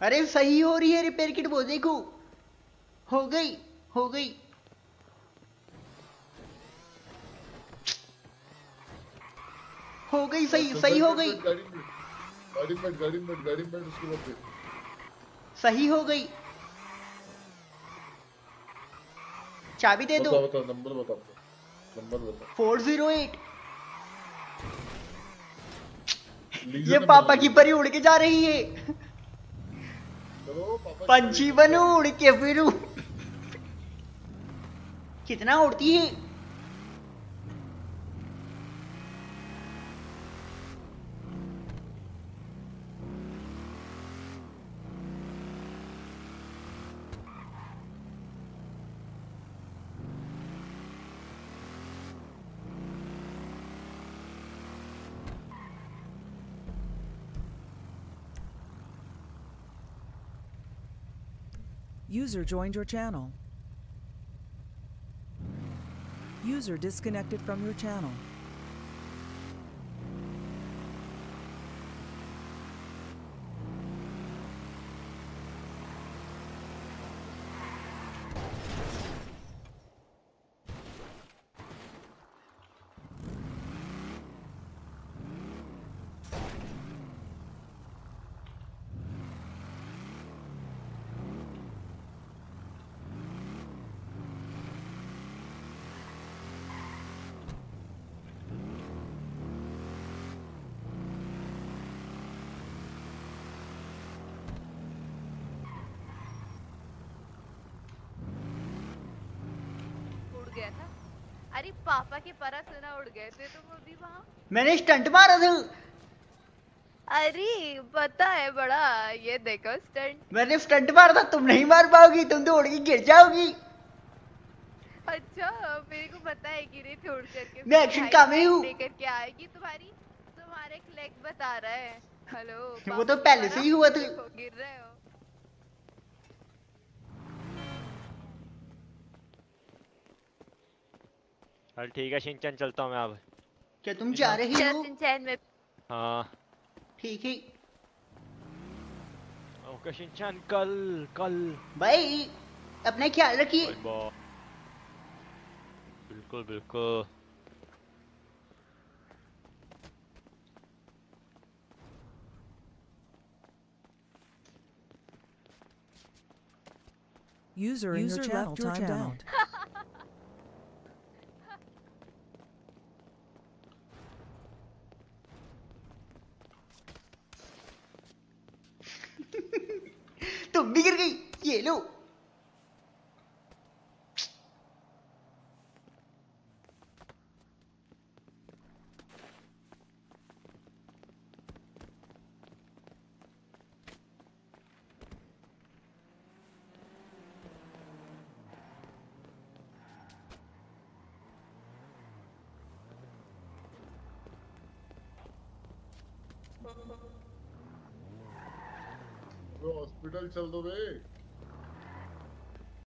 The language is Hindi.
अरे सही हो रही है रिपेयर किट, वो देखो। हो गई, हो गई। हो गई, सही चल सही बैठ हो बैठ गई। बैठ गाड़ी में बैठ, गाड़ी में बैठ, गाड़ी में बैठ, गाड़ी में बैठ, उसके बाद देख। सही हो गई। चाबी दे दो। बता बता नंबर बता अपना, नंबर बता। 408। ये लीजर नंबर पापा है, की लीजर। परी उड़ के जा रही है। चलो पापा की परी पंछी बन बनू, जाओ। उड़ के फिरू। कितना उड़ती है। User joined your channel. User disconnected from your channel. उड़ गया था। अरे पापा के परा सुना उड़ गए थे तुम अभी वहाँ। मैंने स्टंट मारा था। अरे पता है बड़ा, ये देखो स्टंट। मैंने स्टंट मारा था, तुम नहीं मार पाओगी, तुम तो उड़ के गिर जाओगी। अच्छा मेरे को पता है कि रे उड़ करके मैं फिर एक्शन भाई काम में लाइट हूँ। दे करके आएगी तुम्हारी। तुम्हारे लेग बता रहा है। हेलो वो तो पापा के पहले से परा ही हुआ था। देखो गिर रहे हो। चल ठीक है शिनचैन, चलता हूँ मैं अब। क्या तुम जा रही चल हो? सिंचैन में। हाँ ठीक है। ओके शिनचैन, कल कल। भाई अपना ख्याल रखिए। Bye bye. बिल्कुल बिल्कुल। User in your channel timed out. तुम भी गिर गई, ये लो। हॉस्पिटल चल दो बे।